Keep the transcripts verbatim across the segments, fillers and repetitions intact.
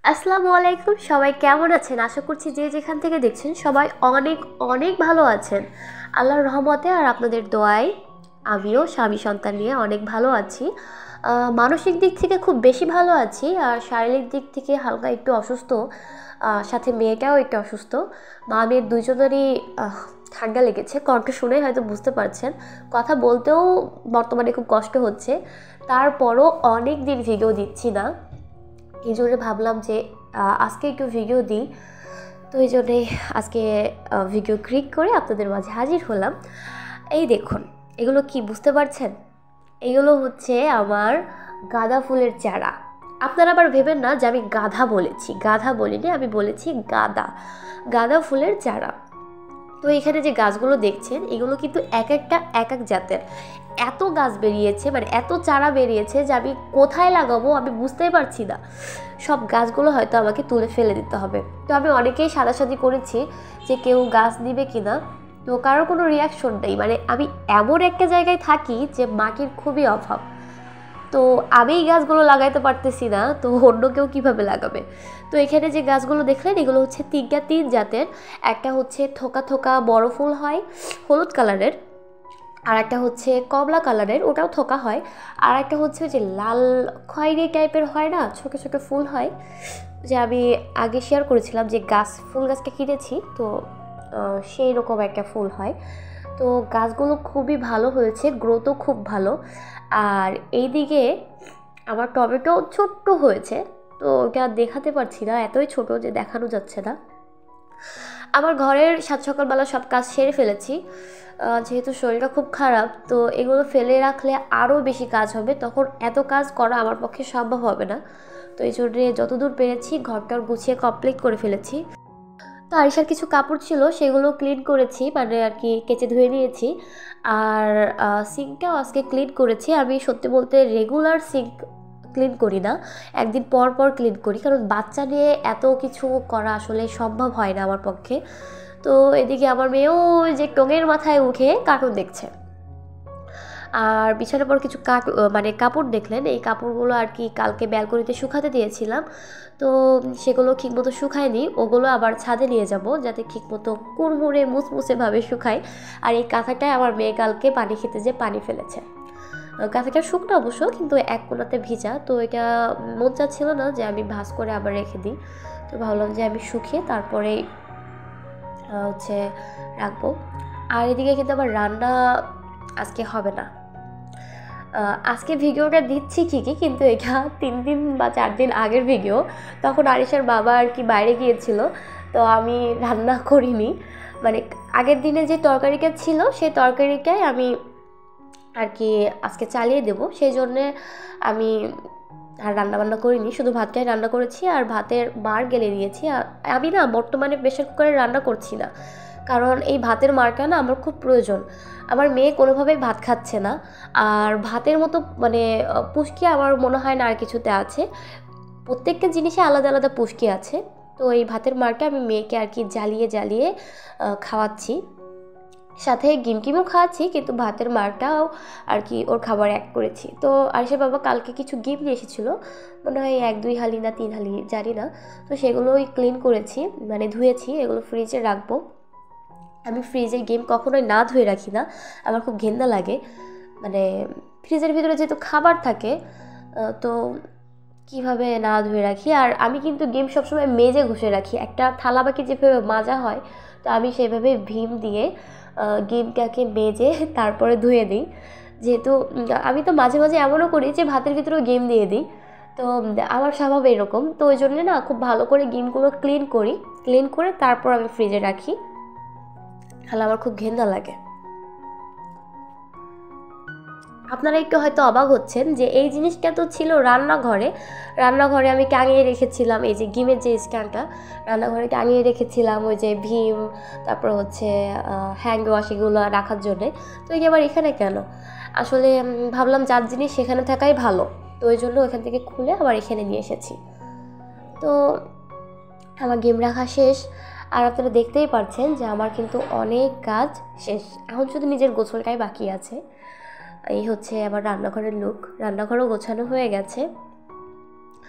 আসসালামু আলাইকুম। সবাই কেমন আছেন? আশা করছি যে যেখান থেকে দেখছেন সবাই অনেক অনেক ভালো আছেন। আল্লাহর রহমতে আর আপনাদের দোয়ায় আমিও স্বামী সন্তান নিয়ে অনেক ভালো আছি। মানসিক দিক থেকে খুব বেশি ভালো আছি, আর শারীরিক দিক থেকে হালকা একটু অসুস্থ, সাথে মেয়েটাও একটু অসুস্থ। মা মেয়ের দুজনেরই ঠান্ডা লেগেছে। কণ্ঠ শুনে হয়তো বুঝতে পারছেন, কথা বলতেও বর্তমানে খুব কষ্ট হচ্ছে। তারপরও অনেক দিন ভিডিও দিচ্ছি না, এই জন্য ভাবলাম যে আজকে একটু ভিডিও দিই। তো এই জন্যে আজকে ভিডিও ক্লিক করে আপনাদের মাঝে হাজির হলাম। এই দেখুন, এগুলো কি বুঝতে পারছেন? এগুলো হচ্ছে আমার গাঁদা ফুলের চারা। আপনারা আবার ভেবেন না যে আমি গাধা বলেছি, গাধা বলিনি, আমি বলেছি গাঁদা গাঁদা ফুলের চারা। তো এখানে যে গাছগুলো দেখছেন এগুলো কিন্তু এক একটা এক এক জাতের। এত গাছ বেরিয়েছে, মানে এত চারা বেরিয়েছে যে আমি কোথায় লাগাবো আমি বুঝতেই পারছি না। সব গাছগুলো হয়তো আমাকে তুলে ফেলে দিতে হবে। তো আমি অনেকেই সাদাসাদি করেছি যে কেউ গাছ দিবে কিনা, তো কারোর কোনো রিয়াকশন নেই। মানে আমি এমন একটা জায়গায় থাকি যে মাটির খুবই অভাব, তো আমি এই গাছগুলো লাগাইতে পারতেছি না, তো অন্য কেউ কীভাবে লাগাবে? তো এখানে যে গাছগুলো দেখলেন এগুলো হচ্ছে তিনটা তিন জাতের। একটা হচ্ছে থোকা থোকা বড় ফুল হয় হলুদ কালারের, আর একটা হচ্ছে কমলা কালারের, ওটাও থোকা হয়। আর একটা হচ্ছে যে লাল খয়েরি টাইপের হয় না, ছোটো ছোটো ফুল হয়, যে আমি আগে শেয়ার করেছিলাম যে গাছ ফুল গাছটা কিনেছি, তো সেই রকম একটা ফুল হয়। তো গাছগুলো খুবই ভালো হয়েছে, গ্রোথও খুব ভালো। আর এইদিকে আমার টমেটো ছোট্ট হয়েছে, তো ওটা দেখাতে পারছি না, এতই ছোট যে দেখানো যাচ্ছে না। আমার ঘরের সাত সকালবেলা সব কাজ সেরে ফেলেছি, যেহেতু শরীরটা খুব খারাপ, তো এগুলো ফেলে রাখলে আরও বেশি কাজ হবে, তখন এত কাজ করা আমার পক্ষে সম্ভব হবে না। তো এই জন্যে যতদূর পেরেছি ঘরটার গুছিয়ে কমপ্লিট করে ফেলেছি। তো আরিশার কিছু কাপড় ছিল সেগুলো ক্লিন করেছি, মানে আর কি কেচে ধুয়ে নিয়েছি। আর সিঙ্কটাও আজকে ক্লিন করেছি। আমি সত্যি বলতে রেগুলার সিঙ্ক ক্লিন করি না, একদিন পর পর ক্লিন করি, কারণ বাচ্চা নিয়ে এত কিছু করা আসলে সম্ভব হয় না আমার পক্ষে। তো এদিকে আমার মেয়েও যে টঙের মাথায় উঠে কার্টুন দেখছে। আর বিছানার পর কিছু কাট মানে কাপড় দেখলেন, এই কাপড়গুলো আর কি কালকে ব্যালকনিতে শুকাতে দিয়েছিলাম, তো সেগুলো ঠিকমতো শুকায়নি। ওগুলো আবার ছাদে নিয়ে যাব যাতে ঠিকমতো কুড়মুড়ে মুচমুচেভাবে শুকায়। আর এই কাঁথাটায় আমার মেয়ে কালকে পানি খেতে যে পানি ফেলেছে। কাঁথাটা শুকনো অবশ্য, কিন্তু এক কোনাতে ভিজা, তো এটা মন চাচ্ছিল না যে আমি ভাঁজ করে আবার রেখে দিই। তো ভাবলাম যে আমি শুকিয়ে তারপরে হচ্ছে রাখবো। আর এদিকে কিন্তু আবার রান্না আজকে হবে না। আজকে ভিডিওটা দিচ্ছি ঠিকই, কিন্তু এটা তিন দিন বা চার দিন আগের ভিডিও। তখন আরিশার বাবা আর কি বাইরে গিয়েছিল, তো আমি রান্না করিনি। মানে আগের দিনে যে তরকারিটা ছিল সেই তরকারিটাই আমি আর কি আজকে চালিয়ে দেব, সেই জন্যে আমি আর রান্নাবান্না করিনি, শুধু ভাতটাই রান্না করেছি আর ভাতের মার গেলে দিয়েছি। আর আমি না বর্তমানে প্রেশার কুকারে রান্না করছি না, কারণ এই ভাতের মারটা না আমার খুব প্রয়োজন। আমার মেয়ে কোনোভাবেই ভাত খাচ্ছে না, আর ভাতের মতো মানে পুষ্টি আমার মনে হয় না আর কিছুতে আছে। প্রত্যেকটা জিনিসে আলাদা আলাদা পুষ্টি আছে। তো এই ভাতের মারটা আমি মেয়েকে আর কি জ্বালিয়ে জ্বালিয়ে খাওয়াচ্ছি, সাথে গিমকিমও খাওয়াচ্ছি, কিন্তু ভাতের মারটাও আর কি ওর খাবার এক করেছি। তো আরিশার বাবা কালকে কিছু গিম নিয়ে এসেছিলো, মনে হয় এক দুই হালি না তিন হালি জানি না, তো সেগুলোই ক্লিন করেছি, মানে ধুয়েছি, এগুলো ফ্রিজে রাখবো। আমি ফ্রিজে গেম কখনোই না ধুয়ে রাখি না, আমার খুব ঘেন্না লাগে। মানে ফ্রিজের ভিতরে যেহেতু খাবার থাকে, তো কিভাবে না ধুয়ে রাখি। আর আমি কিন্তু গেম সবসময় মেজে ঘষে রাখি, একটা থালা বাকি যেভাবে মাজা হয়, তো আমি সেভাবে ভীম দিয়ে গেমটাকে মেজে তারপরে ধুয়ে দিই। যেহেতু আমি তো মাঝে মাঝে এমনও করি যে ভাতের ভিতরেও গেম দিয়ে দিই, তো আমার স্বভাব এরকম। তো ওই জন্যে না খুব ভালো করে গেমগুলো ক্লিন করি, ক্লিন করে তারপর আমি ফ্রিজে রাখি, তাহলে আমার খুব ঘেন্না লাগে। আপনারা একটু হয়তো অবাক হচ্ছেন যে এই জিনিসটা তো ছিল রান্নাঘরে, রান্নাঘরে আমি টাঙিয়ে রেখেছিলাম এই যে গিমের যে স্ট্যান্ডটা, রান্নাঘরে টাঙিয়ে রেখেছিলাম ওই যে ভীম, তারপর হচ্ছে হ্যান্ড ওয়াশ এগুলো রাখার জন্যে। তো এই আবার এখানে কেন? আসলে ভাবলাম যার জিনিস সেখানে থাকাই ভালো, তো ওই জন্য ওখান থেকে খুলে আবার এখানে নিয়ে এসেছি। তো আমার গেম রাখা শেষ, আর আপনারা দেখতেই পাচ্ছেন যে আমার কিন্তু অনেক কাজ শেষ, এখন শুধু নিজের গোছলটাই বাকি আছে। এই হচ্ছে আমার রান্নাঘরের লুক, রান্নাঘরও গোছানো হয়ে গেছে।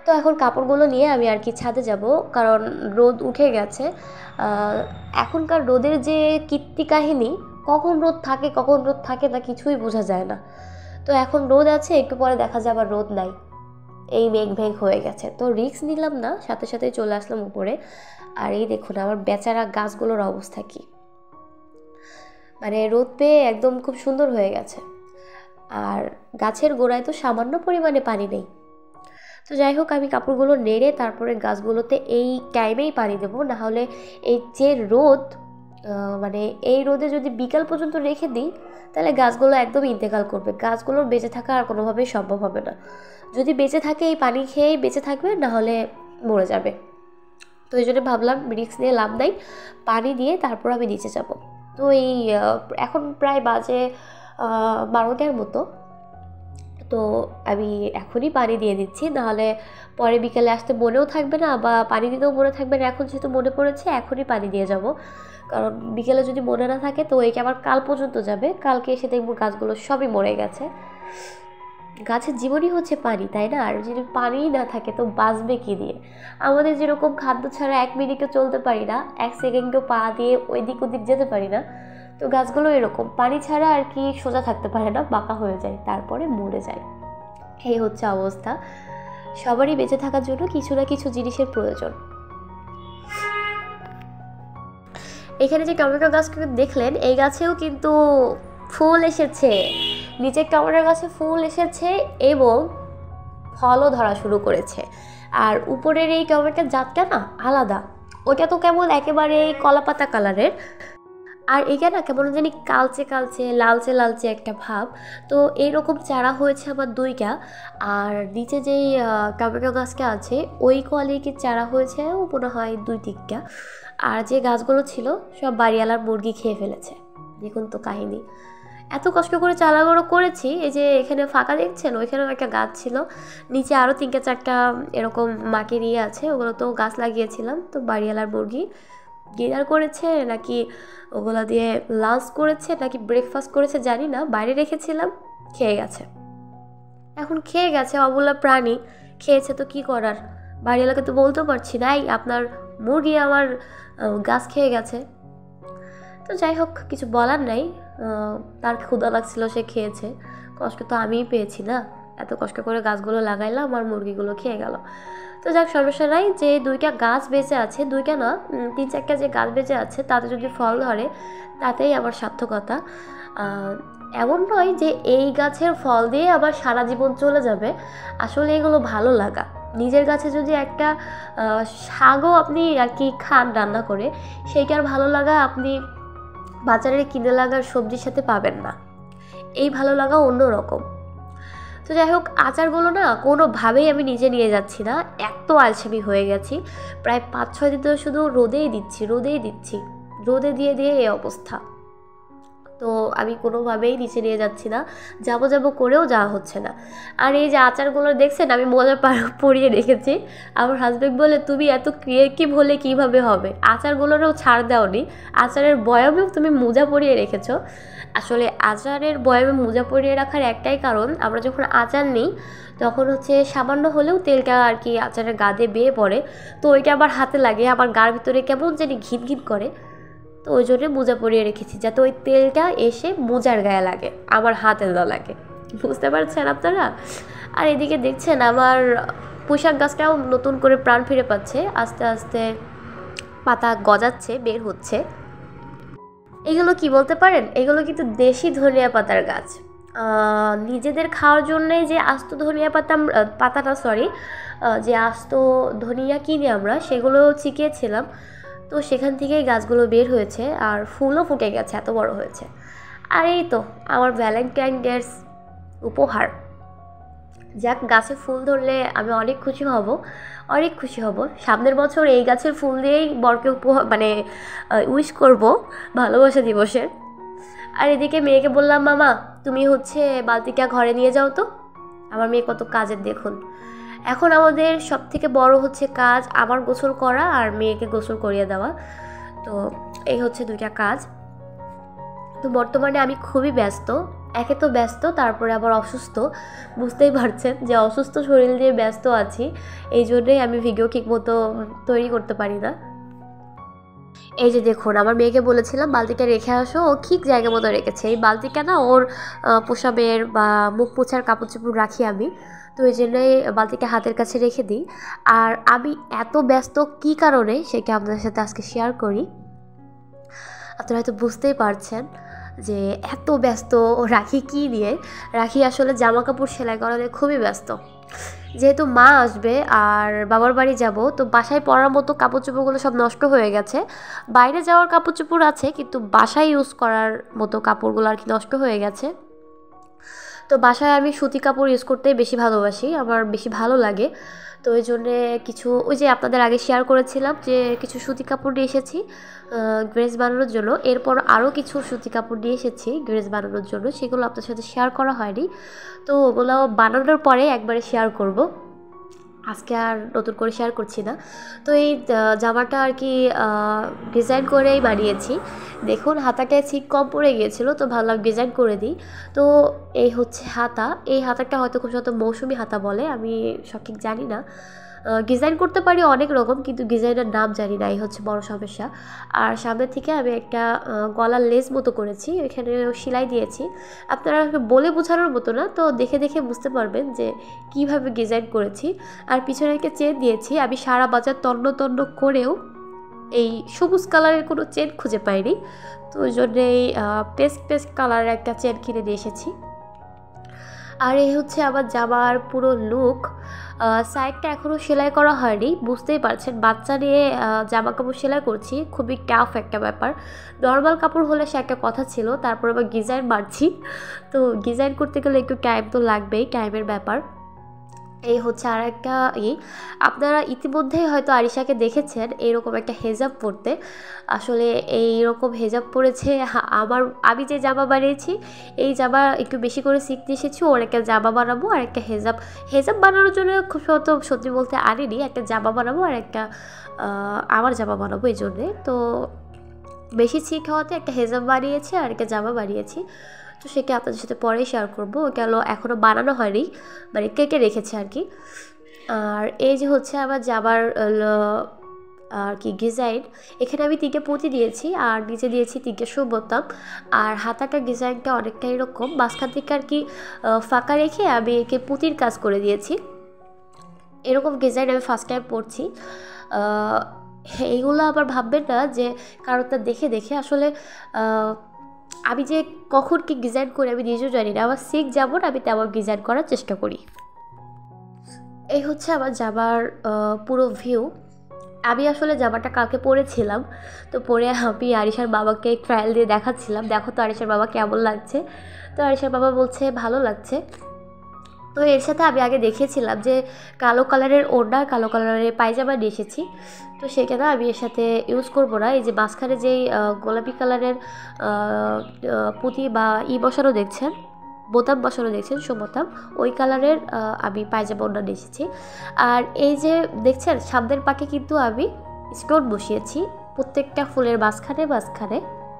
তো এখন কাপড়গুলো নিয়ে আমি আর কি ছাদে যাব, কারণ রোদ উঠে গেছে। এখনকার রোদের যে কীর্তি কাহিনী, কখন রোদ থাকে কখন রোদ থাকে না কিছুই বোঝা যায় না। তো এখন রোদ আছে, একটু পরে দেখা যায় আবার রোদ নাই, এই মেঘ মেঘ হয়ে গেছে। তো রিস্ক নিলাম না, সাথে সাথে চলে আসলাম উপরে। আর এই দেখুন আমার বেচারা গাছগুলোর অবস্থা কী, মানে রোদ পেয়ে একদম খুব সুন্দর হয়ে গেছে। আর গাছের গোড়ায় তো সামান্য পরিমাণে পানি নেই। তো যাই হোক, আমি কাপড়গুলো নেড়ে তারপরে গাছগুলোতে এই টাইমেই পানি দেবো, নাহলে এই যে রোদ, মানে এই রোদে যদি বিকাল পর্যন্ত রেখে দিই তাহলে গাছগুলো একদম ইন্তেকাল করবে, গাছগুলোর বেঁচে থাকা আর কোনোভাবেই সম্ভব হবে না। যদি বেঁচে থাকে এই পানি খেয়েই বেঁচে থাকবে, নাহলে মরে যাবে। তো এই জন্য ভাবলাম রিস্ক নিয়ে লাভ নাই, পানি দিয়ে তারপর আমি নিচে যাব। তো এই এখন প্রায় বাজে বারোটার মতো, তো আমি এখনই পানি দিয়ে দিচ্ছি, নাহলে পরে বিকেলে আসতে মনেও থাকবে না, বা পানি দিতেও মনে থাকবে না। এখন যেহেতু মনে পড়েছে এখনই পানি দিয়ে যাব, কারণ বিকেলে যদি মনে না থাকে তো এইকে আবার কাল পর্যন্ত যাবে, কালকে এসে দেখবো গাছগুলো সবই মরে গেছে। গাছের জীবনই হচ্ছে পানি, তাই না? আর যদি পানিই না থাকে তো বাঁচবে কী দিয়ে? আমাদের যেরকম খাদ্য ছাড়া এক মিনিটও চলতে পারি না, এক সেকেন্ডও পা দিয়ে ওই দিক ওদিক যেতে পারি না, তো গাছগুলো এরকম পানি ছাড়া আর কি সোজা থাকতে পারে না, বাঁকা হয়ে যায়, তারপরে মরে যায়। এই হচ্ছে অবস্থা। সবারই বেঁচে থাকার জন্য কিছু না কিছু জিনিসের প্রয়োজন। এখানে যে টমেটো গাছকে দেখলেন, এই গাছেও কিন্তু ফুল এসেছে, নিচের টমেটো গাছে ফুল এসেছে এবং ফলও ধরা শুরু করেছে। আর উপরের এই টমেটোর জাতটা না আলাদা, ওটা তো কেমন একেবারে কলাপাতা কালারের, আর এটা না কেমন জানি কালচে কালচে লালচে লালচে একটা ভাব। তো এইরকম চারা হয়েছে আমার দুইটা, আর নিচে যেই টমেটো গাছটা আছে ওই কোয়ালিটির চারা হয়েছে মনে হয় দুই তিনটা। আর যে গাছগুলো ছিল সব বাড়িওয়ালার মুরগি খেয়ে ফেলেছে। দেখুন তো কাহিনী, এত কষ্ট করে চারা বড়ো করেছি। এই যে এখানে ফাঁকা দেখছেন, ওইখানেও একটা গাছ ছিল, নিচে আরও তিনটা চারটা এরকম মাকে নিয়ে আছে, ওগুলো তো গাছ লাগিয়েছিলাম। তো বাড়িওয়ালার মুরগি ডিনার করেছে নাকি ওগুলো দিয়ে লাঞ্চ করেছে নাকি ব্রেকফাস্ট করেছে জানি না, বাইরে রেখেছিলাম, খেয়ে গেছে। এখন খেয়ে গেছে, অবলা প্রাণী খেয়েছে তো কী করার, বাড়িওয়ালাকে তো বলতেও পারছি না এই আপনার মুরগি আমার গাছ খেয়ে গেছে। তো যাই হোক, কিছু বলার নাই, তার ক্ষুধা লাগছিল সে খেয়েছে, কষ্ট তো আমিই পেয়েছি না, এত কষ্ট করে গাছগুলো লাগাইলাম আর মুরগিগুলো খেয়ে গেল। তো যাক, সমস্যা নাই। যে দুইটা গাছ বেঁচে আছে, দুইটা না তিন চারটা যে গাছ বেঁচে আছে তাতে যদি ফল ধরে তাতেই আমার সার্থকতা। এমন নয় যে এই গাছের ফল দিয়ে আবার সারা জীবন চলে যাবে, আসলে এগুলো ভালো লাগা। নিজের গাছে যদি একটা শাকও আপনি আর কি খান রান্না করে, সেইটার ভালো লাগা আপনি বাজারে কিনে লাগার সবজির সাথে পাবেন না, এই ভালো লাগা অন্য রকম। তো যাই হোক, আচারগুলো না কোনোভাবেই আমি নিজে নিয়ে যাচ্ছি না, এত আলসেমি হয়ে গেছি। প্রায় পাঁচ ছয় দিন ধরে শুধু রোদেই দিচ্ছি রোদেই দিচ্ছি রোদে দিয়ে দিয়ে এই অবস্থা। তো আমি কোনোভাবেই নিচে নিয়ে যাচ্ছি না, যাবো যাবো করেও যাওয়া হচ্ছে না। আর এই যে আচারগুলো দেখছেন আমি মোজা পরিয়ে রেখেছি, আমার হাজব্যান্ড বলে তুমি এত ক্রিয়েটিভ হলে কীভাবে হবে, আচারগুলোরও ছাড় দাওনি, আচারের বয়ামেও তুমি মোজা পরিয়ে রেখেছো। আসলে আচারের বয়ামে মোজা পরিয়ে রাখার একটাই কারণ, আমরা যখন আচার নিই তখন হচ্ছে সামান্য হলেও তেলটা আর কি আচারের গায়ে বেয়ে পড়ে, তো ওইটা আবার হাতে লাগে, আমার গার ভিতরে কেমন জানি ঘিন ঘিন করে, তো ওই জন্য মোজা পরিয়ে রেখেছি যাতে ওই তেলটা এসে মোজার গায়ে লাগে, আমার হাতে না লাগে। বুঝতে পারছেন আপনারা? আর এদিকে দেখছেন আমার পুঁইশাক গাছটাও নতুন করে প্রাণ ফিরে পাচ্ছে, আস্তে আস্তে পাতা গজাচ্ছে, বের হচ্ছে। এগুলো কি বলতে পারেন, এগুলো কিন্তু দেশি ধনিয়া পাতার গাছ। নিজেদের খাওয়ার জন্যে যে আস্ত ধনিয়া পাতা পাতাটা সরি যে আস্ত ধনিয়া কিনে আমরা সেগুলো চিকিয়েছিলাম, তো সেখান থেকেই গাছগুলো বের হয়েছে আর ফুলও ফুটে গেছে, এত বড় হয়েছে। আর এই তো আমার ভ্যালেন্টাইন ডের উপহার। যাক, গাছে ফুল ধরলে আমি অনেক খুশি হব, অনেক খুশি হব। সামনের বছর এই গাছের ফুল দিয়েই বরকে উপহার মানে উইশ করব ভালোবাসা দিবসের। আর এদিকে মেয়েকে বললাম, মামা তুমি হচ্ছে বালতিটা ঘরে নিয়ে যাও তো। আমার মেয়ে কত কাজের দেখুন। এখন আমাদের সব থেকে বড় হচ্ছে কাজ আমার গোসল করা আর মেয়েকে গোসল করিয়ে দেওয়া, তো এই হচ্ছে দুইটা কাজ। তো বর্তমানে আমি খুবই ব্যস্ত, একে তো ব্যস্ত তারপরে আবার অসুস্থ, বুঝতেই পারছেন যে অসুস্থ শরীর নিয়ে ব্যস্ত আছি, এই জন্যই আমি ভিডিও ঠিকমতো তৈরি করতে পারি না। এই যে দেখুন, আমার মেয়েকে বলেছিলাম বালতিটা রেখে আসো, ও ঠিক জায়গা মতো রেখেছে। এই বালতিটা না ওর পোশাবের বা মুখ মোছার কাপড় চোপড় রাখি আমি, তো এই জন্যই বালতিটা হাতের কাছে রেখে দিই। আর আমি এত ব্যস্ত কী কারণে সেটা আপনাদের সাথে আজকে শেয়ার করি। আপনারা হয়তো বুঝতেই পারছেন যে এত ব্যস্ত রাখি কী নিয়ে। রাখি আসলে জামা কাপড় সেলাই করাতে খুবই ব্যস্ত। যেহেতু মা আসবে আর বাবার বাড়ি যাব, তো বাসায় পরার মতো কাপড় চোপড়গুলো সব নষ্ট হয়ে গেছে। বাইরে যাওয়ার কাপড় চোপড় আছে, কিন্তু বাসায় ইউজ করার মতো কাপড়গুলো আর কি নষ্ট হয়ে গেছে। তো বাসায় আমি সুতি কাপড় ইউজ করতেই বেশি ভালোবাসি, আমার বেশি ভালো লাগে। তো ওই জন্যে কিছু, ওই যে আপনাদের আগে শেয়ার করেছিলাম যে কিছু সুতি কাপড় নিয়ে এসেছি ড্রেস বানানোর জন্য, এরপর আরও কিছু সুতি কাপড় নিয়ে এসেছি ড্রেস বানানোর জন্য, সেগুলো আপনার সাথে শেয়ার করা হয়নি। তো ওগুলো বানানোর পরে একবারে শেয়ার করব, আজকে আর নতুন করে শেয়ার করছি না। তো এই জামাটা আর কি ডিজাইন করেই বানিয়েছি। দেখুন হাতাটায় ঠিক কম পড়ে গিয়েছিলো, তো ভাবলাম ডিজাইন করে দিই। তো এই হচ্ছে হাতা, এই হাতাটা হয়তো খুব শত মৌসুমি হাতা বলে, আমি সঠিক জানি না। ডিজাইন করতে পারি অনেক রকম, কিন্তু ডিজাইনের নাম জানি না, এই হচ্ছে বড় সমস্যা। আর সামনে থেকে আমি একটা গলার লেস মতো করেছি, এখানে সেলাই দিয়েছি। আপনারা বলে বোঝানোর মতো না, তো দেখে দেখে বুঝতে পারবেন যে কিভাবে ডিজাইন করেছি। আর পিছনে একটা চেন দিয়েছি, আমি সারা বাজার তন্ন তন্ন করেও এই সবুজ কালারের কোনো চেন খুঁজে পাইনি, তো ওই জন্যে এই পেস্ট পেস্ট কালারের একটা চেন কিনে নিয়ে এসেছি। আর এই হচ্ছে আমার জামার পুরো লুক। সাইডটা এখনও সেলাই করা হয়নি, বুঝতেই পারছেন বাচ্চা নিয়ে জামা কাপড় সেলাই করছি, খুবই টাফ একটা ব্যাপার। নর্মাল কাপড় হলে সে একটা কথা ছিল, তারপর আবার ডিজাইন মারছি, তো ডিজাইন করতে গেলে একটু টাইম তো লাগবেই, টাইমের ব্যাপার। এই হচ্ছে আর একটা ই, আপনারা ইতিমধ্যেই হয়তো আরিশাকে দেখেছেন এইরকম একটা হেজাব পরতে। আসলে এইরকম হেজাব পরেছে আমার, আমি যে জামা বানিয়েছি এই জামা একটু বেশি করে শিখতে এসেছি, ওর একটা জামা বানাবো আর একটা হেজাব। হেজাব বানানোর জন্য খুব শত সত্যি বলতে আনিনি, একটা জামা বানাবো আর একটা আমার জামা বানাবো, এই জন্যে তো বেশি শিখ হওয়াতে একটা হেজাব বানিয়েছি আর একটা জামা বানিয়েছি। তো সেটা আপনাদের সাথে পরেই শেয়ার করবো, গেল এখনও বানানো হয়নি, মানে কেটে রেখেছে আর কি। আর এই যে হচ্ছে আমার জামার আর কি ডিজাইন, এখানে আমি তিনটে পুঁতি দিয়েছি আর নিচে দিয়েছি তিনটে সুবোতাম। আর হাতাটার ডিজাইনটা অনেকটা এরকম, মাঝখান থেকে আর কি ফাঁকা রেখে আমি একে পুঁতির কাজ করে দিয়েছি। এরকম ডিজাইন আমি ফার্স্ট টাইম পরছি। এইগুলো আবার ভাববেন না যে কারোরটা দেখে দেখে, আসলে আমি যে কখন কি ডিজাইন করি আমি নিজেও জানি না, আমার শিখ যেমন আমি তেমন ডিজাইন করার চেষ্টা করি। এই হচ্ছে আমার জামার পুরো ভিউ। আমি আসলে জামাটা কালকে পরেছিলাম, তো পরে আমি আরিশার বাবাকে ট্রায়াল দিয়ে দেখাচ্ছিলাম, দেখো তো আরিশার বাবা কেমন লাগছে। তো আরিশার বাবা বলছে ভালো লাগছে। তো এর সাথে আমি আগে দেখিয়েছিলাম যে কালো কালারের ওড়না, কালো কালারের পায়জামা নিয়ে এসেছি, তো সেটা আমি এর সাথে ইউজ করবো না। এই যে মাঝখানে যেই গোলাপি কালারের পুঁতি বা ই বসানো দেখছেন, বোতাম বসানো দেখছেন সুবোতাম, ওই কালারের আমি পায়জামা ওড়না নিয়ে এসেছি। আর এই যে দেখছেন সামনের পাকে কিন্তু আমি স্টোন বসিয়েছি প্রত্যেকটা ফুলের মাঝখানে মাঝখানে।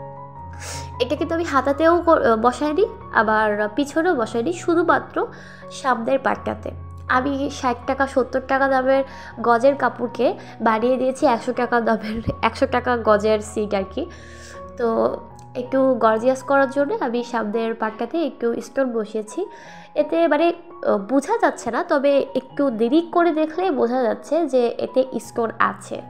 এটা কিন্তু আমি হাতাতেও বসাইনি আবার পিছনেও বসাইনি, শুধুমাত্র সামনের পাটটাতে। আমি ষাট টাকা সত্তর টাকা দামের গজের কাপড়কে বানিয়ে দিয়েছি একশো টাকা দামের, একশো টাকা গজের সিট আর কি। তো একটু গর্জিয়াস করার জন্য আমি সামনের পাটটাতে একটু স্টোন বসিয়েছি। এতে মানে বোঝা যাচ্ছে না, তবে একটু দেরি করে দেখলে বোঝা যাচ্ছে যে এতে স্টোন আছে।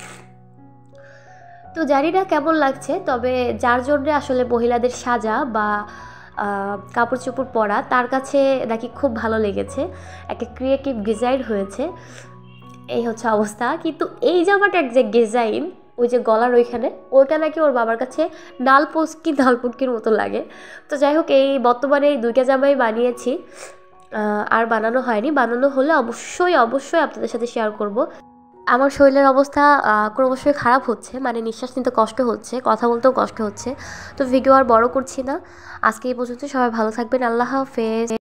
তো জানি না কেমন লাগছে, তবে যার জন্য আসলে মহিলাদের সাজা বা কাপড় চোপড় পরা তার কাছে নাকি খুব ভালো লেগেছে, একটা ক্রিয়েটিভ ডিজাইন হয়েছে, এই হচ্ছে অবস্থা। কিন্তু এই জামাটার যে ডিজাইন, ওই যে গলার ওইখানে, ওইটা নাকি ওর বাবার কাছে নালপস্কি নালপস্কির মতো লাগে। তো যাই হোক, এই বর্তমানে এই দুইটা জামাই বানিয়েছি, আর বানানো হয়নি। বানানো হলে অবশ্যই অবশ্যই আপনাদের সাথে শেয়ার করব। আমার শরীরের অবস্থা ক্রমশই খারাপ হচ্ছে, মানে নিঃশ্বাস নিতে কষ্ট হচ্ছে, কথা বলতেও কষ্ট হচ্ছে। তো ভিডিও আর বড় করছি না, আজকে এই পর্যন্ত। সবাই ভালো থাকবেন, আল্লাহ হাফেজ।